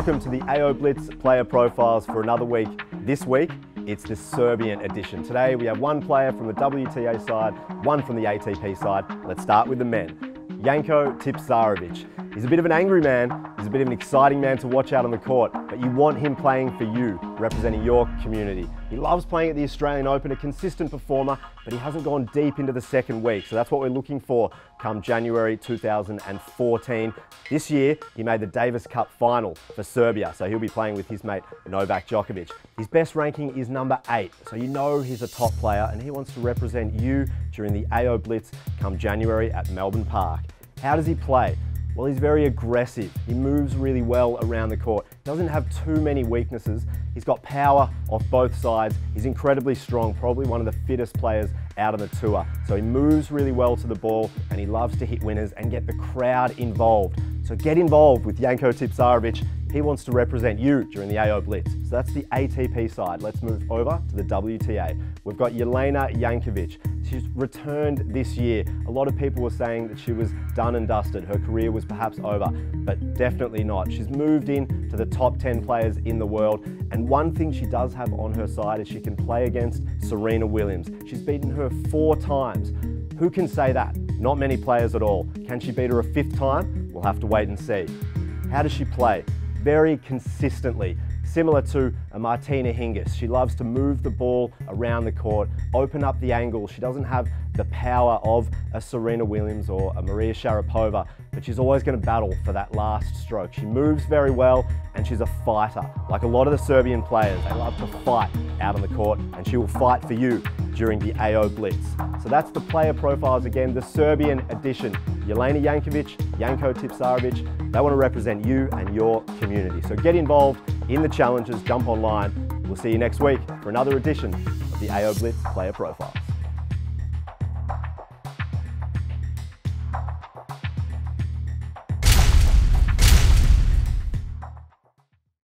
Welcome to the AO Blitz player profiles for another week. This week, it's the Serbian edition. Today we have one player from the WTA side, one from the ATP side. Let's start with the men. Janko Tipsarevic. He's a bit of an angry man, he's a bit of an exciting man to watch out on the court, but you want him playing for you, representing your community. He loves playing at the Australian Open, a consistent performer, but he hasn't gone deep into the second week, so that's what we're looking for come January 2014. This year, he made the Davis Cup final for Serbia, so he'll be playing with his mate Novak Djokovic. His best ranking is number 8, so you know he's a top player and he wants to represent you during the AO Blitz come January at Melbourne Park. How does he play? Well, he's very aggressive. He moves really well around the court. Doesn't have too many weaknesses. He's got power off both sides. He's incredibly strong, probably one of the fittest players out on the tour. So he moves really well to the ball and he loves to hit winners and get the crowd involved. So get involved with Janko Tipsarevic. He wants to represent you during the AO Blitz. So that's the ATP side. Let's move over to the WTA. We've got Jelena Jankovic. She's returned this year. A lot of people were saying that she was done and dusted. Her career was perhaps over, but definitely not. She's moved in to the top 10 players in the world. And one thing she does have on her side is she can play against Serena Williams. She's beaten her 4 times. Who can say that? Not many players at all. Can she beat her a 5th time? We'll have to wait and see. How does she play? Very consistently, similar to a Martina Hingis. She loves to move the ball around the court, open up the angle. She doesn't have the power of a Serena Williams or a Maria Sharapova, but she's always going to battle for that last stroke. She moves very well and she's a fighter. Like a lot of the Serbian players, they love to fight out on the court and she will fight for you during the AO Blitz. So that's the player profiles again, the Serbian edition. Jelena Jankovic, Janko Tipsarevic, they want to represent you and your community. So get involved in the challenges, jump online. We'll see you next week for another edition of the AO Blitz player profile.